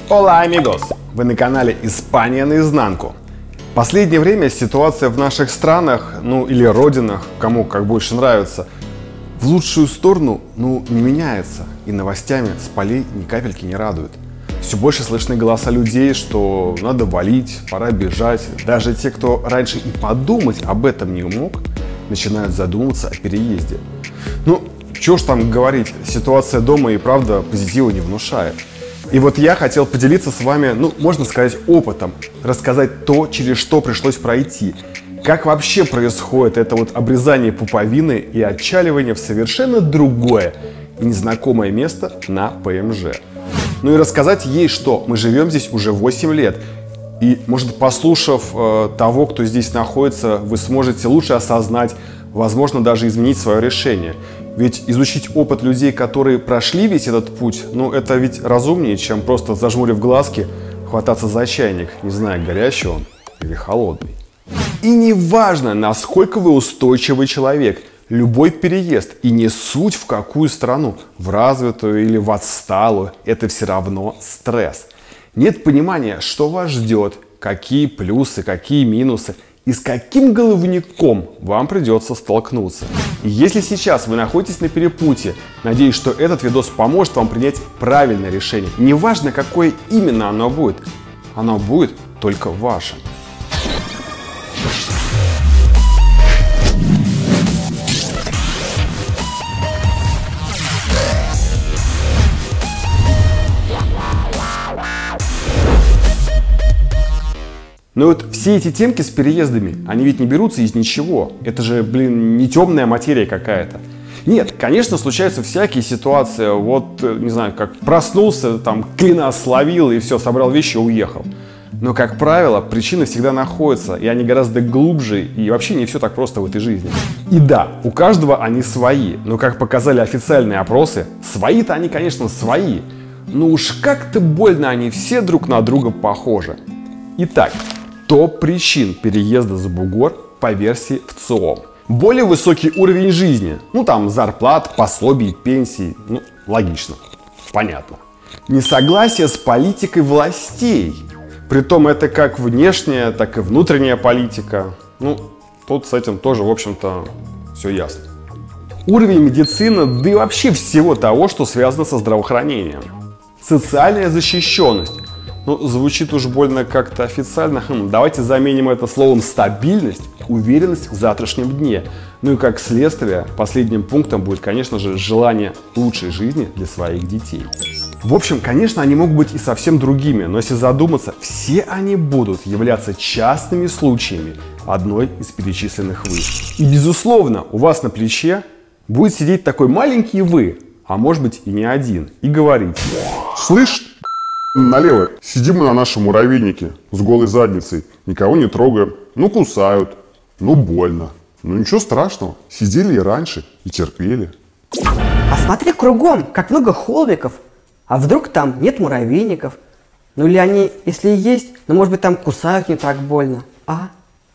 Hola, amigos! Вы на канале Испания наизнанку. В последнее время ситуация в наших странах, или родинах, кому как больше нравится, в лучшую сторону, не меняется. И новостями с полей ни капельки не радует. Все больше слышны голоса людей, что надо валить, пора бежать. Даже те, кто раньше и подумать об этом не мог, начинают задумываться о переезде. Чего ж там говорить, ситуация дома и правда позитива не внушает. И вот я хотел поделиться с вами, можно сказать, опытом, рассказать то, через что пришлось пройти. Как вообще происходит это обрезание пуповины и отчаливание в совершенно другое и незнакомое место на ПМЖ. И рассказать ей, что мы живем здесь уже 8 лет. И, может, послушав того, кто здесь находится, вы сможете лучше осознать, возможно, даже изменить свое решение. Ведь изучить опыт людей, которые прошли весь этот путь, это ведь разумнее, чем просто, зажмурив глазки, хвататься за чайник, не зная, горячий он или холодный. И неважно, насколько вы устойчивый человек, любой переезд, и не суть в какую страну, в развитую или в отсталую, это все равно стресс. Нет понимания, что вас ждет, какие плюсы, какие минусы, и с каким головником вам придется столкнуться. И если сейчас вы находитесь на перепутье, надеюсь, что этот видос поможет вам принять правильное решение. Неважно, какое именно оно будет только ваше. Но все эти темки с переездами, они ведь не берутся из ничего. Это же, не темная материя какая-то. Нет, конечно, случаются всякие ситуации. Не знаю, как проснулся, клина словил и все, собрал вещи и уехал. Но, как правило, причины всегда находятся, и они гораздо глубже, и вообще не все так просто в этой жизни. И да, у каждого они свои, но, как показали официальные опросы, свои-то они, конечно, свои. Но уж как-то больно они все друг на друга похожи. Итак, топ причин переезда за бугор по версии ВЦИОМ. Более высокий уровень жизни. Зарплат, пособий, пенсий. Логично. Понятно. Несогласие с политикой властей. Притом это как внешняя, так и внутренняя политика. Тут с этим тоже, в общем-то, все ясно. Уровень медицины, да и вообще всего того, что связано со здравоохранением. Социальная защищенность. Звучит уж больно как-то официально. Давайте заменим это словом стабильность, уверенность в завтрашнем дне. И как следствие, последним пунктом будет, конечно же, желание лучшей жизни для своих детей. В общем, конечно, они могут быть и совсем другими, но если задуматься, все они будут являться частными случаями одной из перечисленных вы. И, безусловно, у вас на плече будет сидеть такой маленький вы, а может быть и не один, и говорить: «Слышь, налево, сидим мы на нашем муравейнике с голой задницей, никого не трогаем, кусают, больно. Ничего страшного, сидели и раньше, и терпели». А смотри кругом, как много холмиков, а вдруг там нет муравейников? Или они, если и есть, может быть, там кусают не так больно, а?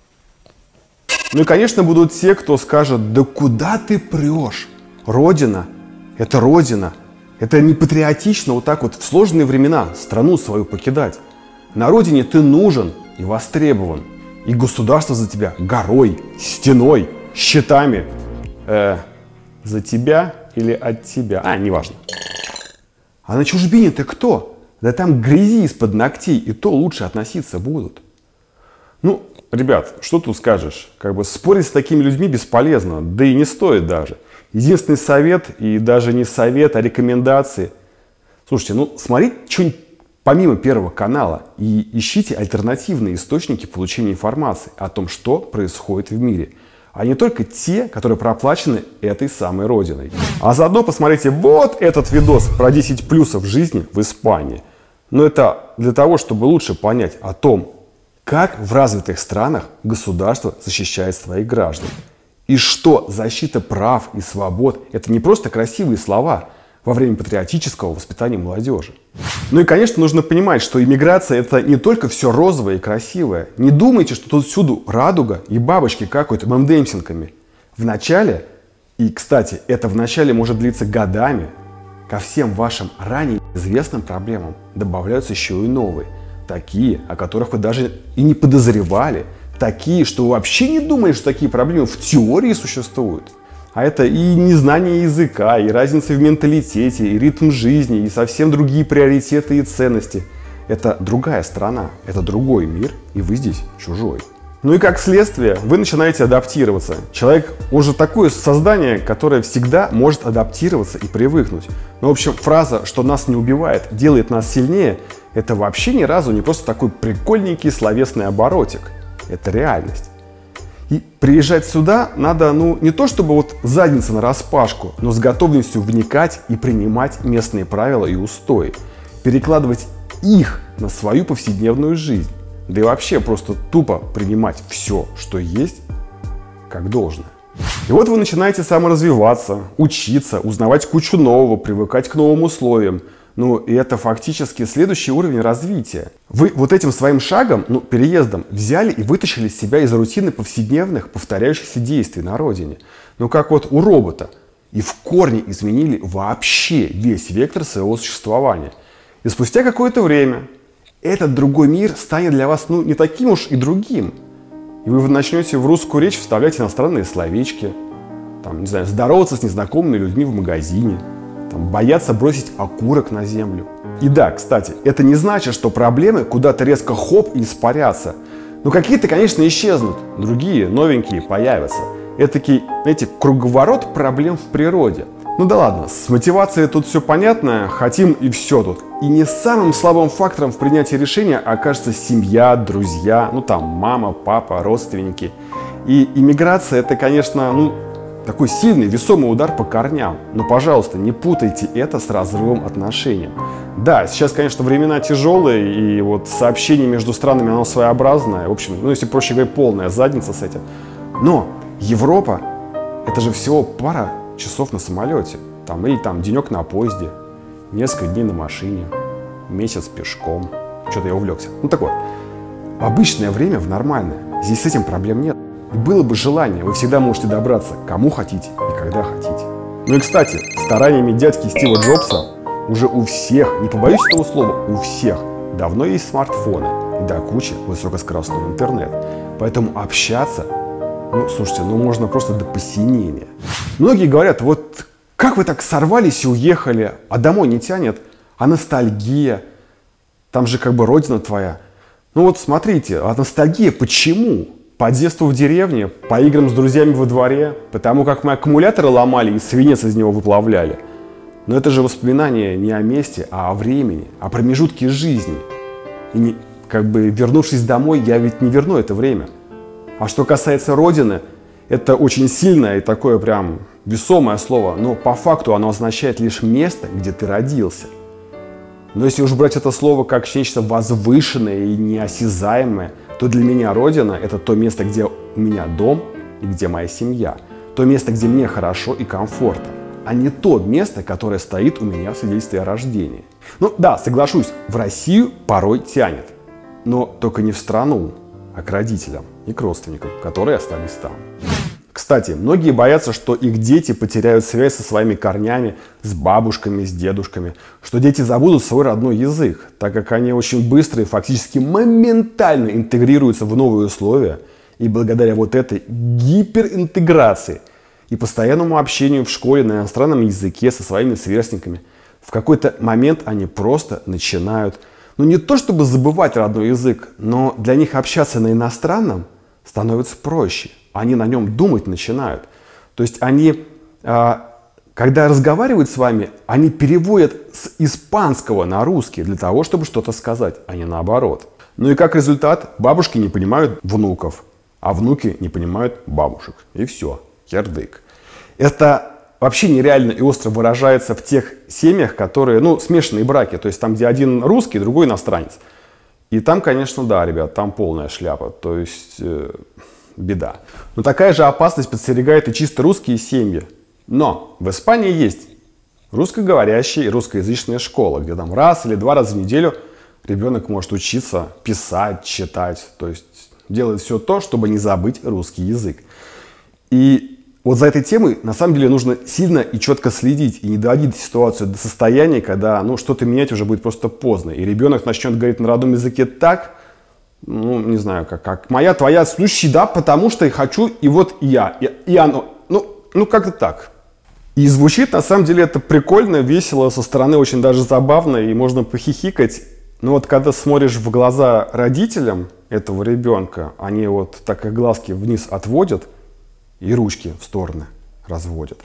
И, конечно, будут те, кто скажет: да куда ты прешь? Родина – это родина. Это не патриотично в сложные времена страну свою покидать. На родине ты нужен и востребован. И государство за тебя горой, стеной, щитами. За тебя или от тебя? Неважно. А на чужбине ты кто? Да там грязи из-под ногтей, и то лучше относиться будут. Ребят, что тут скажешь? Спорить с такими людьми бесполезно, да и не стоит даже. Единственный совет, и даже не совет, а рекомендации. Слушайте, смотрите что-нибудь помимо Первого канала и ищите альтернативные источники получения информации о том, что происходит в мире. А не только те, которые проплачены этой самой родиной. А заодно посмотрите этот видос про 10 плюсов жизни в Испании. Но это для того, чтобы лучше понять о том, как в развитых странах государство защищает своих граждан. И что защита прав и свобод – это не просто красивые слова во время патриотического воспитания молодежи. И, конечно, нужно понимать, что иммиграция – это не только все розовое и красивое. Не думайте, что тут всюду радуга и бабочки какают мемдемсинками. В начале, и, кстати, это в начале может длиться годами, ко всем вашим ранее известным проблемам добавляются еще и новые. Такие, о которых вы даже и не подозревали. Такие, что вы вообще не думали, что такие проблемы в теории существуют. А это и незнание языка, и разница в менталитете, и ритм жизни, и совсем другие приоритеты и ценности. Это другая страна, это другой мир, и вы здесь чужой. Ну и как следствие, вы начинаете адаптироваться. Человек, он же такое создание, которое всегда может адаптироваться и привыкнуть. Ну, в общем, фраза, что нас не убивает, делает нас сильнее, это вообще ни разу не просто такой прикольненький словесный оборотик. Это реальность. И приезжать сюда надо, не то чтобы вот задница нараспашку, но с готовностью вникать и принимать местные правила и устои. Перекладывать их на свою повседневную жизнь. Да и вообще просто тупо принимать все, что есть, как должное. И вот вы начинаете саморазвиваться, учиться, узнавать кучу нового, привыкать к новым условиям. И это фактически следующий уровень развития. Вы вот этим своим шагом, переездом, взяли и вытащили себя из рутины повседневных, повторяющихся действий на родине. Как вот у робота. И в корне изменили вообще весь вектор своего существования. И спустя какое-то время этот другой мир станет для вас не таким уж и другим. И вы начнете в русскую речь вставлять иностранные словечки, здороваться с незнакомыми людьми в магазине, бояться бросить окурок на землю. И да, кстати, это не значит, что проблемы куда-то резко хоп и испарятся. Какие-то, конечно, исчезнут, другие, новенькие, появятся. Этакий, круговорот проблем в природе. Да ладно, с мотивацией тут все понятно, хотим и все тут. И не самым слабым фактором в принятии решения окажется семья, друзья, мама, папа, родственники. И иммиграция это, конечно, такой сильный, весомый удар по корням. Но, пожалуйста, не путайте это с разрывом отношений. Да, сейчас, конечно, времена тяжелые, и вот сообщение между странами, оно своеобразное. В общем, если проще говоря, полная задница с этим. Но Европа, это же всего пара часов на самолете, или денек на поезде, несколько дней на машине, месяц пешком. Что-то я увлекся. Так вот, в обычное время, в нормальное, здесь с этим проблем нет. И было бы желание, вы всегда можете добраться к кому хотите и когда хотите. И, кстати, стараниями дядьки Стива Джобса уже у всех, не побоюсь этого слова, у всех давно есть смартфоны и до кучи высокоскоростной интернет. Поэтому общаться, слушайте, можно просто до посинения. Многие говорят, вот как вы так сорвались и уехали, а домой не тянет, а ностальгия, там же родина твоя. Смотрите, а ностальгия почему? По детству в деревне, по играм с друзьями во дворе, потому как мы аккумуляторы ломали и свинец из него выплавляли. Но это же воспоминания не о месте, а о времени, о промежутке жизни. И вернувшись домой, я ведь не верну это время. А что касается родины, это очень сильное и такое прям весомое слово, но по факту оно означает лишь место, где ты родился. Но если уж брать это слово как нечто возвышенное и неосязаемое, то для меня родина – это то место, где у меня дом и где моя семья. То место, где мне хорошо и комфортно, а не то место, которое стоит у меня в свидетельстве о рождении. Да, соглашусь, в Россию порой тянет, но только не в страну, а к родителям и к родственникам, которые остались там. Кстати, многие боятся, что их дети потеряют связь со своими корнями, с бабушками, с дедушками, что дети забудут свой родной язык, так как они очень быстро и фактически моментально интегрируются в новые условия, и благодаря вот этой гиперинтеграции и постоянному общению в школе на иностранном языке со своими сверстниками, в какой-то момент они просто начинают, не то чтобы забывать родной язык, но для них общаться на иностранном становится проще. Они на нем думать начинают. То есть они, когда разговаривают с вами, они переводят с испанского на русский для того, чтобы что-то сказать, а не наоборот. И как результат, бабушки не понимают внуков, а внуки не понимают бабушек. И все, кирдык. Это вообще нереально и остро выражается в тех семьях, которые, смешанные браки, то есть там, где один русский, другой иностранец. И там, конечно, да, ребят, там полная шляпа, то есть беда. Но такая же опасность подстерегает и чисто русские семьи. Но в Испании есть русскоговорящие и русскоязычные школы, где там раз или два раза в неделю ребенок может учиться писать, читать, то есть делать все то, чтобы не забыть русский язык. И Вот за этой темой на самом деле нужно сильно и четко следить и не доводить ситуацию до состояния, когда что-то менять уже будет просто поздно. И ребенок начнет говорить на родном языке так, не знаю, как моя, твоя, слушай, да, потому что я хочу, и вот я, и оно. Как-то так. И звучит, на самом деле, это прикольно, весело, со стороны очень даже забавно, и можно похихикать. Но вот когда смотришь в глаза родителям этого ребенка, они вот так их глазки вниз отводят и ручки в стороны разводят.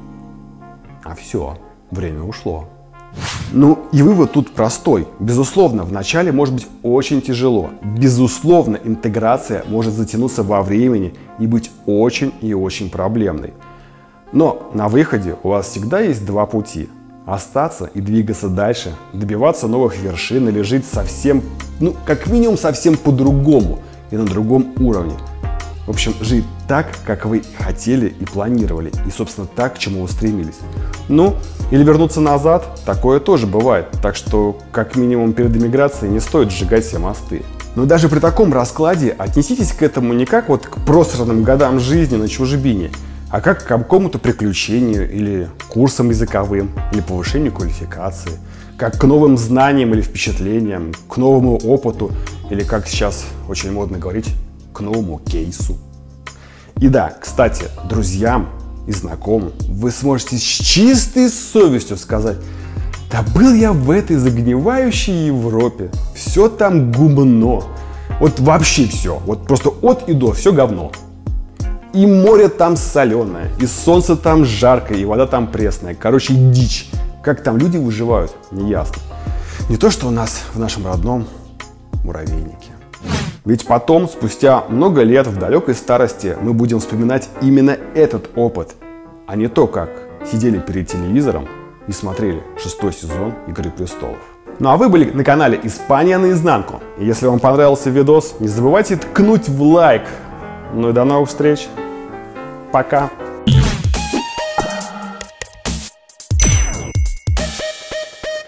А все, время ушло. И вывод тут простой. Безусловно, вначале может быть очень тяжело. Безусловно, интеграция может затянуться во времени и быть очень и очень проблемной. Но на выходе у вас всегда есть два пути. Остаться и двигаться дальше, добиваться новых вершин или жить совсем, как минимум совсем по-другому и на другом уровне. В общем, жить так, как вы хотели и планировали, и, собственно, так, к чему вы стремились. Или вернуться назад, такое тоже бывает. Так что, как минимум, перед эмиграцией не стоит сжигать все мосты. Но даже при таком раскладе отнеситесь к этому не как к просранным годам жизни на чужбине, а как к какому-то приключению или курсам языковым, или повышению квалификации, как к новым знаниям или впечатлениям, к новому опыту, или, как сейчас очень модно говорить, к новому кейсу. И да, кстати, друзьям и знакомым вы сможете с чистой совестью сказать: да был я в этой загнивающей Европе, все там гумно, вот вообще все, вот просто от и до, все говно. И море там соленое, и солнце там жаркое, и вода там пресная. Короче, дичь. Как там люди выживают, неясно. Не то, что у нас в нашем родном муравейнике. Ведь потом, спустя много лет в далекой старости, мы будем вспоминать именно этот опыт, а не то, как сидели перед телевизором и смотрели 6-й сезон «Игры престолов». А вы были на канале «Испания наизнанку». И если вам понравился видос, не забывайте ткнуть в лайк. И до новых встреч. Пока.